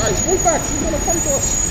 guys, move back, she's gonna come to us.